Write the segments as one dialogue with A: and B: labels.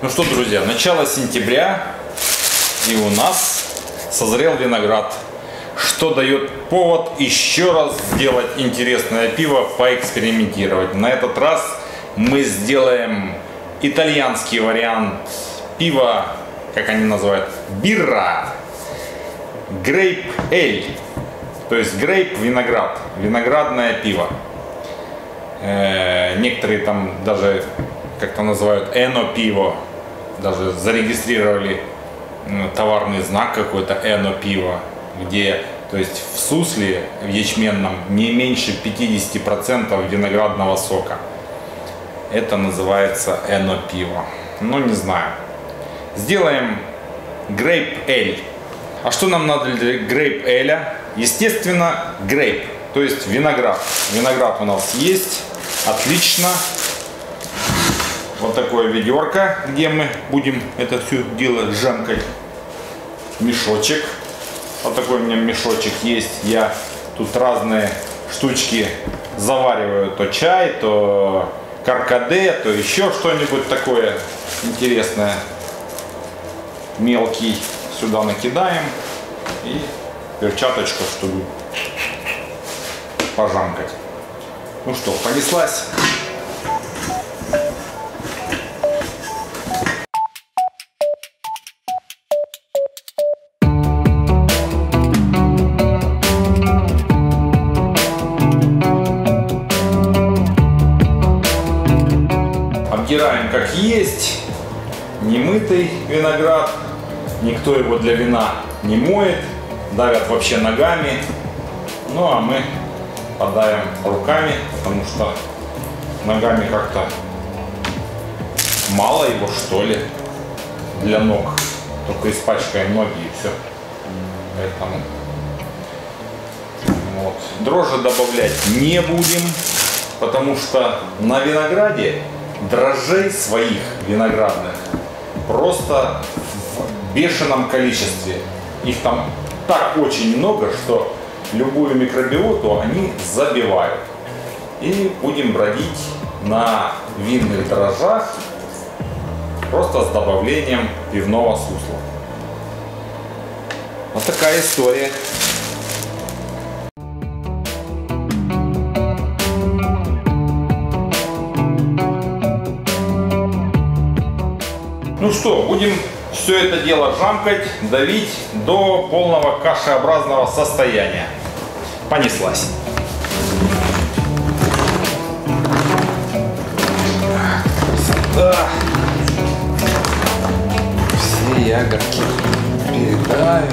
A: Ну что, друзья, начало сентября, и у нас созрел виноград, что дает повод еще раз сделать интересное пиво, поэкспериментировать. На этот раз мы сделаем итальянский вариант пива, как они называют, бирра, грейп эль, то есть грейп виноград, виноградное пиво. Некоторые там даже как-то называют эно пиво, даже зарегистрировали товарный знак какой-то эно пиво, где, то есть в сусле, в ячменном, не меньше 50% виноградного сока. Это называется эно пиво. Ну, не знаю. Сделаем грейп эль. А что нам надо для грейп эля? Естественно, грейп, то есть виноград. Виноград у нас есть. Отлично. Вот такое ведерко, где мы будем это все дело жамкать. Мешочек. Вот такой у меня мешочек есть. Я тут разные штучки завариваю. То чай, то каркаде, то еще что-нибудь такое интересное. Мелкий сюда накидаем. И перчаточку, чтобы пожамкать. Ну что, понеслась. Обдираем как есть. Немытый виноград. Никто его для вина не моет. Давят вообще ногами. Ну а мы подавим руками, потому что ногами как-то мало его, что ли, для ног. Только испачкаем ноги и все. Поэтому вот. Дрожжи добавлять не будем, потому что на винограде дрожжей своих виноградных просто в бешеном количестве. Их там так очень много, что любую микробиоту они забивают. И будем бродить на винных дрожжах просто с добавлением пивного сусла. Вот такая история. Ну что, будем все это дело жамкать, давить до полного кашеобразного состояния. Понеслась. Все ягодки передавим.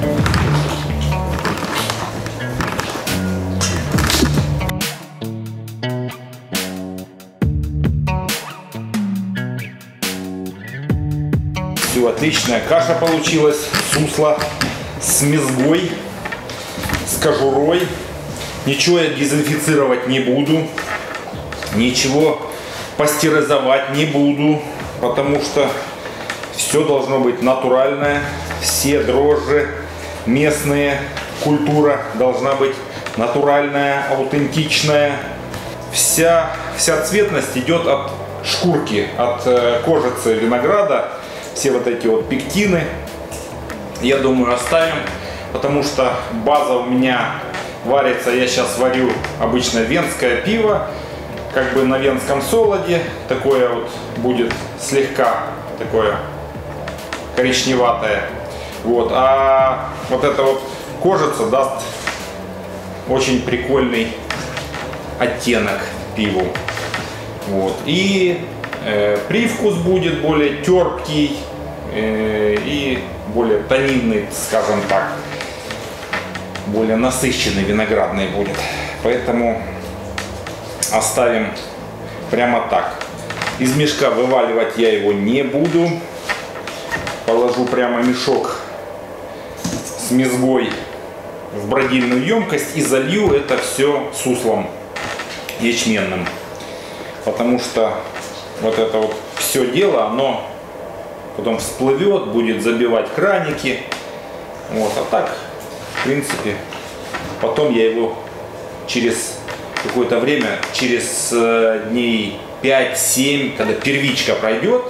A: Все, отличная каша получилась. Сусло с мезгой, с кожурой. Ничего я дезинфицировать не буду. Ничего пастеризовать не буду. Потому что все должно быть натуральное. Все дрожжи местные. Культура должна быть натуральная, аутентичная. Вся цветность идет от шкурки, от кожицы винограда. Все вот эти вот пектины, я думаю, оставим, потому что база у меня варится, я сейчас варю обычно венское пиво, как бы на венском солоде, такое вот будет слегка такое коричневатое. Вот, а вот эта вот кожица даст очень прикольный оттенок пиву. Вот, и привкус будет более терпкий и более тонинный, скажем так, более насыщенный виноградный будет. Поэтому оставим прямо так. Из мешка вываливать я его не буду. Положу прямо мешок с мезгой в бродильную емкость и залью это все суслом ячменным. Потому что вот это вот все дело, оно потом всплывет, будет забивать краники. Вот, а так, в принципе, потом я его через какое-то время, через дней 5-7, когда первичка пройдет,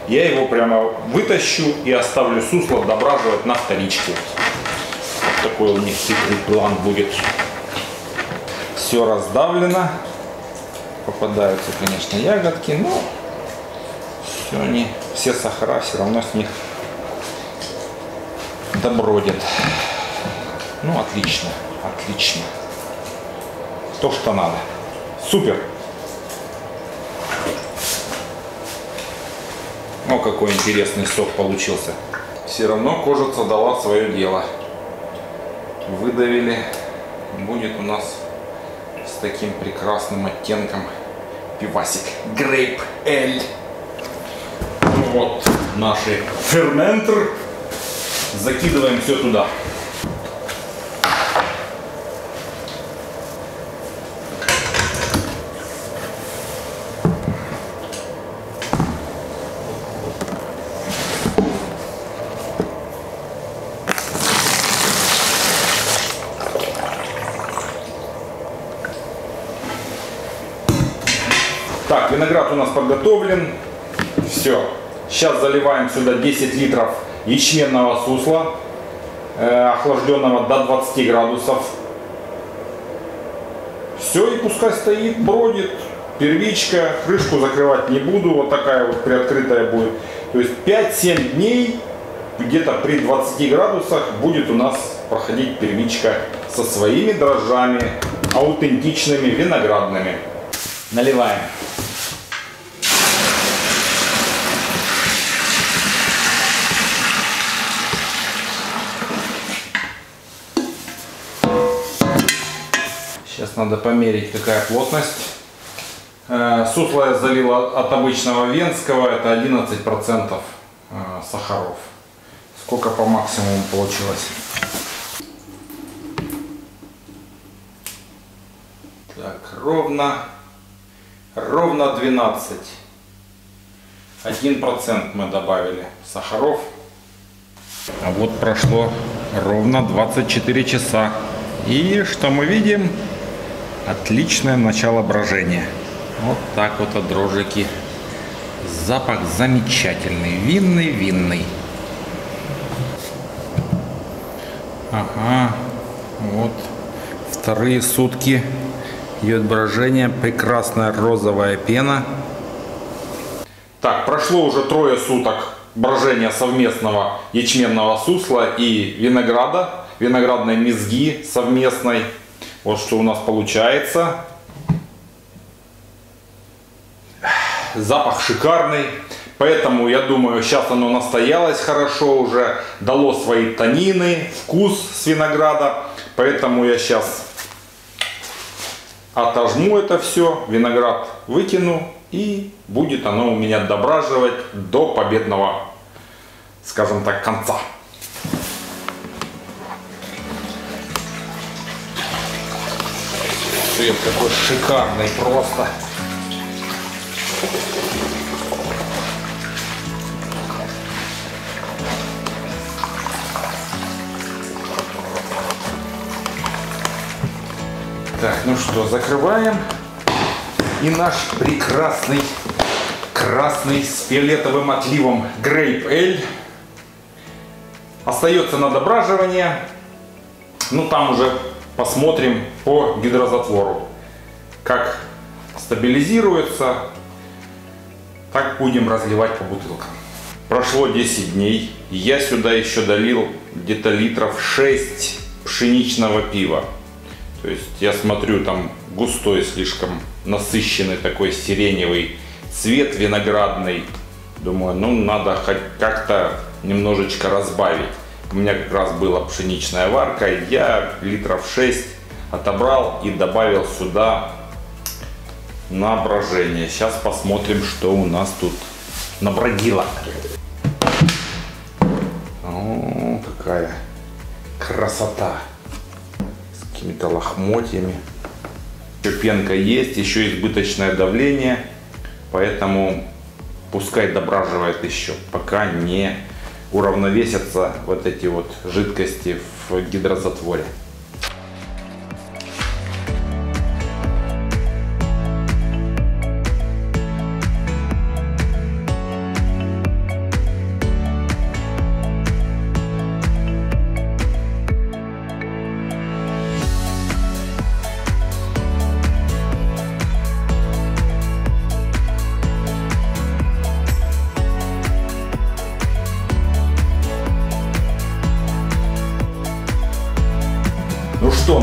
A: я его прямо вытащу и оставлю сусло дображивать на вторичке. Вот такой у них хитрый план будет. Все раздавлено. Попадаются, конечно, ягодки, но все сахара все равно с них добродят. Ну, отлично, отлично. То, что надо. Супер. О, какой интересный сок получился. Все равно кожица дала свое дело. Выдавили. Будет у нас с таким прекрасным оттенком пивасик Grape Ale. Вот наши ферментер. Закидываем все туда. Так, виноград у нас подготовлен. Все. Сейчас заливаем сюда 10 литров ячменного сусла, охлажденного до 20 градусов. Все, и пускай стоит, бродит. Первичка. Крышку закрывать не буду. Вот такая вот приоткрытая будет. То есть 5-7 дней где-то при 20 градусах будет у нас проходить первичка со своими дрожжами, аутентичными виноградными. Наливаем. Сейчас надо померить, какая плотность. Сусло я залил от обычного венского, это 11% сахаров. Сколько по максимуму получилось? Так, ровно 12. 1% мы добавили сахаров. А вот прошло ровно 24 часа. И что мы видим? Отличное начало брожения. Вот так вот от дрожжики. Запах замечательный. Винный. Ага. Вот. Вторые сутки идет брожение. Прекрасная розовая пена. Так, прошло уже 3 суток брожения совместного ячменного сусла и винограда. Виноградной мезги совместной. Вот что у нас получается. Запах шикарный. Поэтому я думаю, сейчас оно настоялось хорошо уже. Дало свои танины, вкус с винограда. Поэтому я сейчас отожму это все. Виноград выкину. И будет оно у меня дображивать до победного, скажем так, конца. Цвет какой шикарный просто. Так, ну что, закрываем. И наш прекрасный красный с фиолетовым отливом Grape Ale остается на дображивание. Ну там уже посмотрим по гидрозатвору, как стабилизируется, так будем разливать по бутылкам. Прошло 10 дней, я сюда еще долил где-то литров 6 пшеничного пива. То есть я смотрю, там густой, слишком насыщенный такой сиреневый цвет виноградный. Думаю, ну надо хоть как-то немножечко разбавить. У меня как раз была пшеничная варка, я литров 6 отобрал и добавил сюда на брожение. Сейчас посмотрим, что у нас тут набродило. О, какая красота! С какими-то лохмотьями. Еще пенка есть, еще избыточное давление, поэтому пускай дображивает еще, пока не уравновесятся вот эти вот жидкости в гидрозатворе.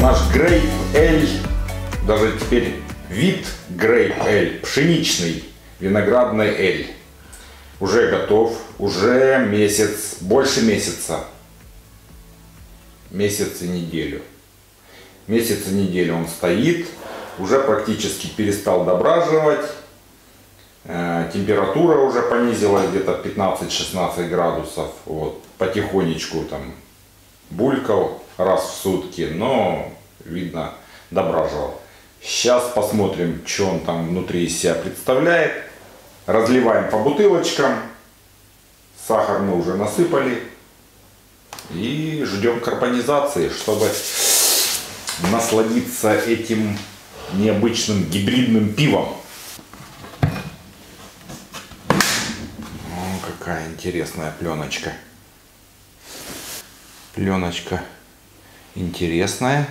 A: наш Grape Ale, даже теперь вид Grape Ale, пшеничный виноградный эль, уже готов, уже месяц, больше месяца. Месяц и неделю. Месяц и неделю он стоит, уже практически перестал дображивать. Температура уже понизилась где-то 15-16 градусов. Вот, потихонечку там булькал раз в сутки, но видно дображивал. Сейчас посмотрим, что он там внутри из себя представляет. Разливаем по бутылочкам. Сахар мы уже насыпали. И ждем карбонизации, чтобы насладиться этим необычным гибридным пивом. О, какая интересная пленочка. Пленочка интересная.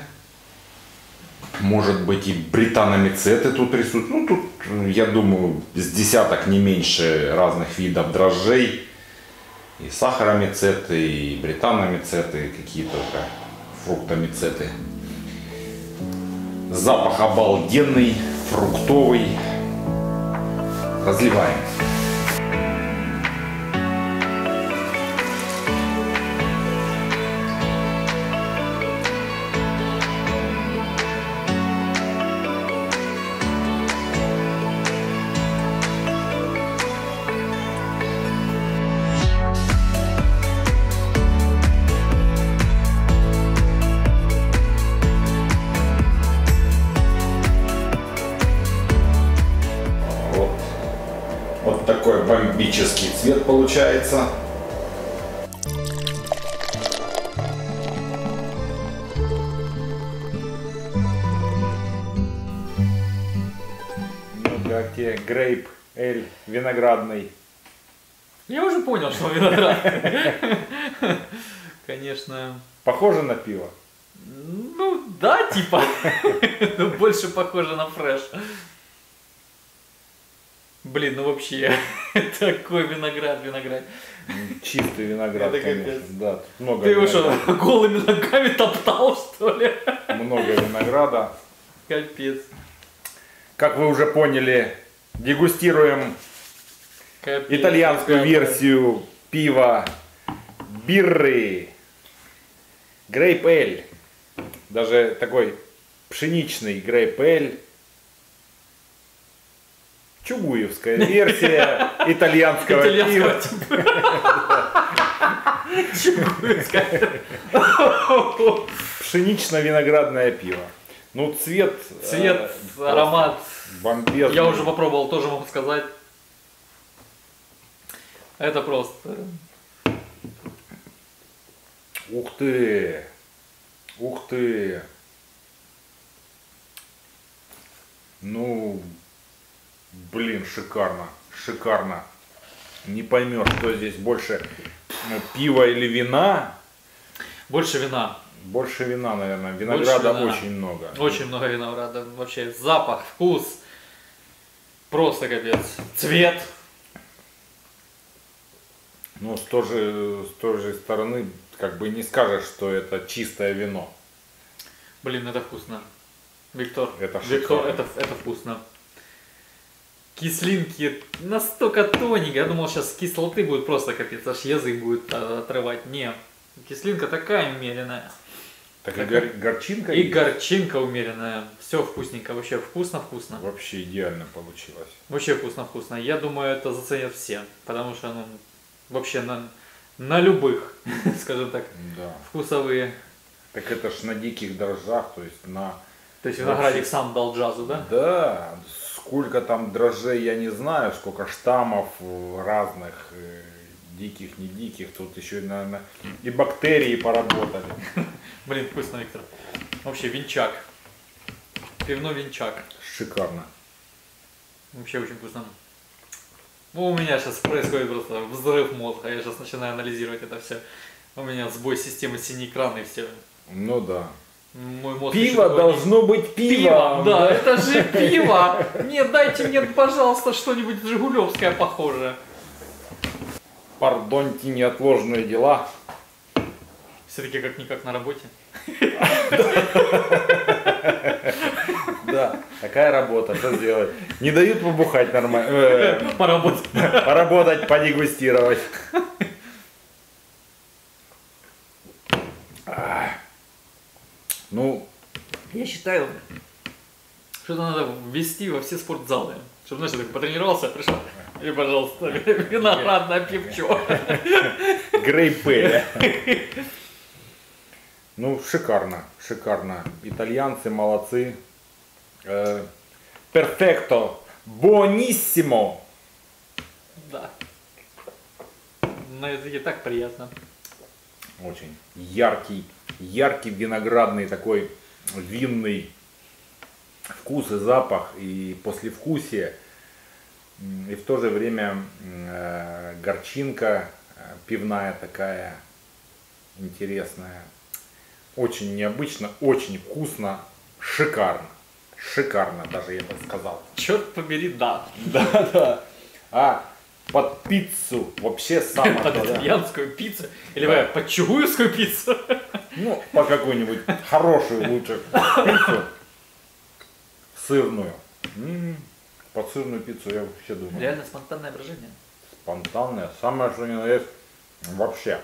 A: Может быть, и британомицеты тут присутствуют. Ну, тут, я думаю, с десяток, не меньше разных видов дрожжей. И сахаромицеты, и британомицеты, какие-то фруктомицеты. Запах обалденный, фруктовый. Разливаем. Вот такой бомбический цвет получается. Ну как тебе Grape Ale виноградный?
B: Я уже понял, что виноград. Конечно.
A: Похоже на пиво?
B: Ну да, типа. Но больше похоже на фреш. Блин, ну вообще, такой виноград.
A: Чистый виноград,
B: Это
A: конечно.
B: капец.
A: Да, тут много
B: Ты его
A: винограда.
B: что, голыми ногами топтал, что ли?
A: Много винограда.
B: Капец.
A: Как вы уже поняли, дегустируем
B: Капец.
A: итальянскую
B: Капец.
A: версию пива Бирры. Grape Ale. Даже такой пшеничный Grape Ale. Чугуевская версия итальянского пива.
B: Чугуевская.
A: Пшенично-виноградное пиво. Ну, цвет,
B: Аромат.
A: бомбезный.
B: Я уже попробовал, тоже могу сказать. Это просто.
A: Ух ты! Ух ты! Ну, блин, шикарно, шикарно. Не поймешь, что здесь больше пива или вина.
B: Больше вина.
A: Больше вина, наверное. Винограда
B: вина.
A: очень много.
B: Очень много винограда. Вообще запах, вкус. Просто капец. Цвет.
A: Но с той же стороны, как бы не скажешь, что это чистое вино.
B: Блин, это вкусно. Виктор,
A: Это
B: Виктор,
A: шикарно.
B: это вкусно. Кислинки настолько тоненькие. Я думал, сейчас кислоты будет просто капец, аж язык будет отрывать. Не, кислинка такая умеренная.
A: Так и
B: Такая.
A: горчинка
B: И
A: есть.
B: горчинка умеренная. Все вкусненько, вообще вкусно-вкусно.
A: Вообще идеально получилось.
B: Вообще вкусно-вкусно. Я думаю, это заценят все. Потому что, ну, вообще на любых, скажем так,
A: Да.
B: вкусовые.
A: Так это ж на диких дрожжах, то есть на...
B: То есть виноградик сам дал джазу, да?
A: Да, сколько там дрожжей, я не знаю, сколько штаммов разных, диких, не диких, тут еще, наверное, и бактерии поработали.
B: Блин, вкусно, Виктор. Вообще винчак. Пивной винчак.
A: Шикарно.
B: Вообще очень вкусно. Ну, у меня сейчас происходит просто взрыв мозга. Я сейчас начинаю анализировать это все. У меня сбой системы синий экран и все.
A: Ну да.
B: Мой мозг
A: Пиво
B: еще такой,
A: должно быть
B: Пиво,
A: пивом.
B: да, это же пиво. Нет, дайте мне, пожалуйста, что-нибудь жигулевское похожее.
A: Пардоньте, неотложные дела.
B: Все-таки как-никак на работе.
A: Да, такая работа, что сделать? Не дают побухать нормально,
B: Поработать.
A: поработать, подегустировать. Ну,
B: Я считаю, что это надо ввести во все спортзалы. Чтобы, знаешь, так потренировался, пришел, и, пожалуйста, виноградное пивчо.
A: грейпе. Ну, шикарно, шикарно. Итальянцы молодцы. Перфекто. Бониссимо.
B: Да. На языке так приятно.
A: Очень яркий, яркий виноградный такой винный вкус и запах, и послевкусие, и в то же время горчинка пивная такая интересная. Очень необычно, очень вкусно, шикарно. Шикарно даже, я бы сказал.
B: Черт побери, да.
A: Да, да. А под пиццу вообще самое.
B: Под
A: то, да.
B: итальянскую пиццу. Или
A: Да.
B: под чугуевскую пиццу.
A: Ну, по какую-нибудь хорошую лучше пиццу. Сырную. Под сырную пиццу я вообще думаю.
B: Реально спонтанное брожение.
A: Спонтанная. Самое, что ни на есть вообще.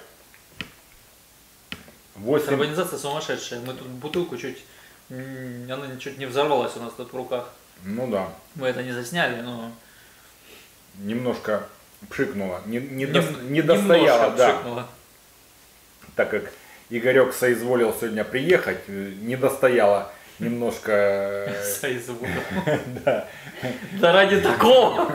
A: 8.
B: Карбонизация сумасшедшая. Мы тут бутылку чуть... Она чуть не взорвалась у нас тут в руках.
A: Ну да.
B: Мы это не засняли, но...
A: Немножко пшикнула. Не
B: немножко
A: достояла, да.
B: пшикнуло.
A: Так как Игорек соизволил сегодня приехать, не достояла немножко.
B: Соизволил.
A: Да.
B: Да ради такого!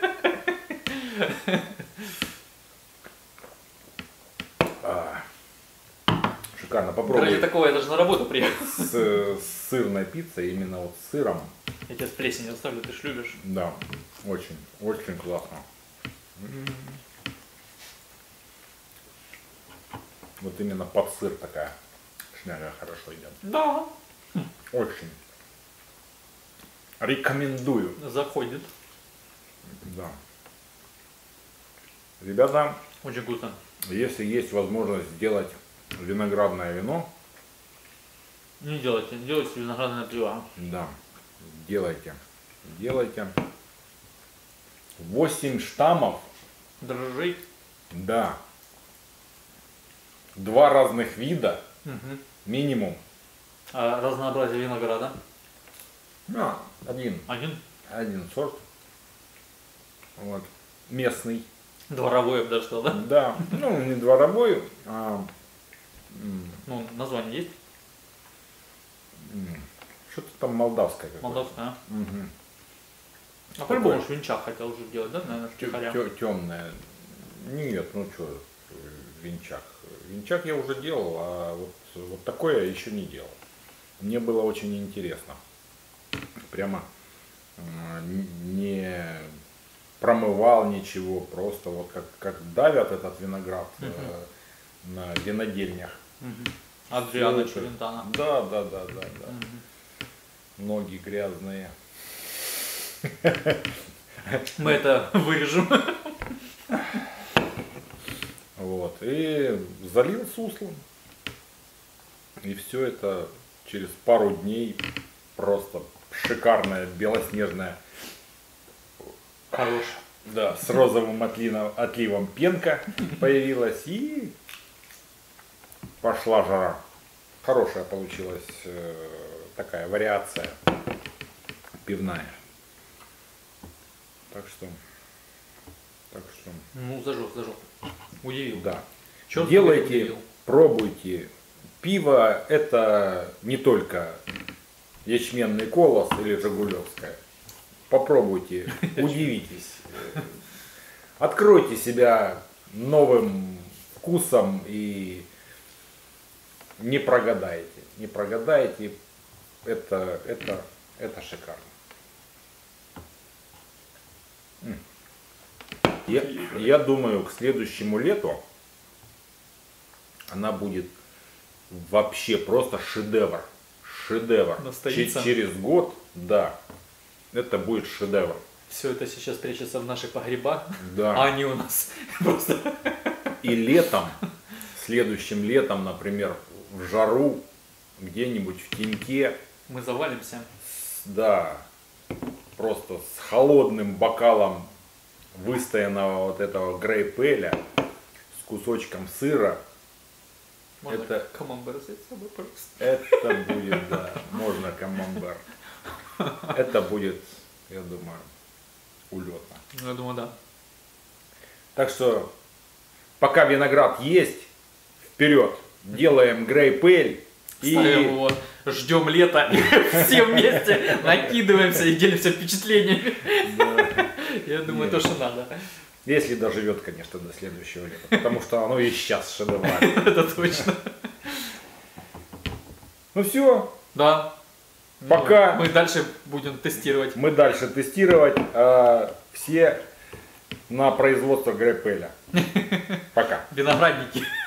A: Шикарно.
B: Ради
A: Попробуй
B: такого я даже на работу приехал.
A: с сырной пиццей, именно вот с сыром.
B: Я тебя с плесенью оставлю, ты ж любишь.
A: Да, очень, очень классно. Вот именно под сыр такая шняга хорошо идет.
B: Да.
A: Очень. Рекомендую.
B: Заходит.
A: Да. Ребята,
B: Очень вкусно.
A: если есть возможность сделать виноградное вино,
B: Не делайте, не делайте виноградное пиво.
A: да, делайте. Делайте. 8 штаммов,
B: Дрожжей.
A: да. 2 разных вида,
B: Угу.
A: минимум.
B: А разнообразие винограда.
A: Один сорт. Вот. Местный.
B: Дворовой, я бы даже сказал, да?
A: Да. Ну, не дворовой, а
B: Ну, название есть?
A: что-то там молдавское какое-то.
B: Молдавское, а?
A: Мгм.
B: А по-любому швинчак хотел уже делать, да, наверное, втихаря?
A: Темное. Нет, ну что, венчак. Венчак я уже делал, а вот такое я еще не делал. Мне было очень интересно. Прямо не промывал ничего, просто вот как давят этот виноград на винодельнях.
B: Адриана
A: Всё это.
B: Челентано.
A: Да. Ноги грязные.
B: Мы это вырежем.
A: Вот. И залил суслом. И все это через пару дней просто шикарная белоснежная,
B: Хорош.
A: да, с розовым отливом пенка появилась, и пошла жара. Хорошая получилась такая вариация пивная. Так что,
B: Ну, зажег. Удивил.
A: да.
B: Чёрт
A: Делайте,
B: удивил.
A: пробуйте. Пиво это не только ячменный колос или жигулевское. Попробуйте, удивитесь. Откройте себя новым вкусом и не прогадаете. Не прогадаете. Это шикарно. Я думаю, к следующему лету она будет вообще просто шедевр. Шедевр.
B: Настоится.
A: Через год, да, это будет шедевр.
B: Все это сейчас прячется в наших погребах,
A: Да.
B: а они у нас просто...
A: И летом, следующим летом, например, в жару, где-нибудь в теньке,
B: Мы завалимся.
A: да, просто с холодным бокалом выстоянного вот этого грейп-эля, с кусочком сыра.
B: Можно
A: Это-
B: камамбер взять с собой, пожалуйста.
A: Это будет, да, можно камамбер. Это будет, я думаю, улетно.
B: Ну, я думаю, да.
A: Так что, пока виноград есть, вперед, делаем грейп-эль
B: Ставим
A: и
B: его, ждем лета, и все вместе накидываемся и делимся впечатлениями. Я думаю, то, что надо.
A: если доживет, конечно, до следующего лета, потому что оно и сейчас шедеврально.
B: Это точно.
A: Ну все,
B: Да.
A: Пока.
B: Ну, мы дальше будем тестировать.
A: мы дальше тестировать, все на производство грейп-эля. Пока.
B: Виноградники.